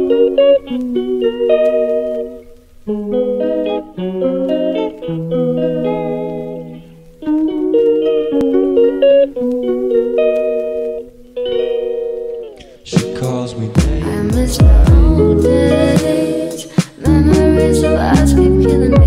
She calls me babe. I miss the old days. Memories of us keep killing